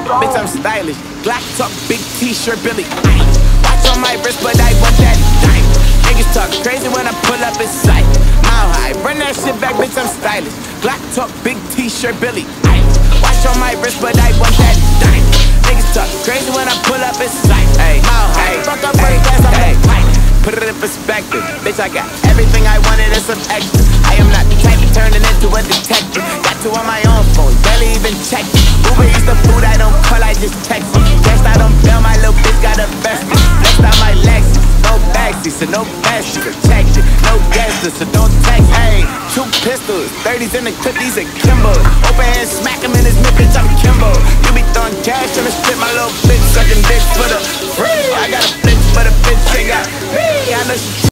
Bitch, I'm stylish. Glock talk, big t-shirt, Billy. Watch on my wrist, but I want that dime. Niggas talk crazy when I pull up in sight. Mile high, run that shit back, bitch, I'm stylish. Glock talk, big t-shirt, Billy. Watch on my wrist, but I want that dime. Niggas talk crazy when I pull up in sight. Mile high, fuck up first class, I'm that pipe. Put it in perspective, bitch, I got everything I wanted and some extra. I am not the type of turning into a detective. Got two on my own phone, barely even check it. Uber eats the food, I don't call, I just text it. Guess I don't bail, my little bitch got a vest. Flexed out my Lexus, no backseat, so no fast, protection. No gangster, so don't text. Hey, 2 pistols, 30s in the clip, these are Kimbo's. Open hand, smack him in his mid, bitch, I'm Kimbo. You be throwing cash on the strip, my little bitch sucking dick for the free. I got a bitch, but a bitch ain't got me. I know she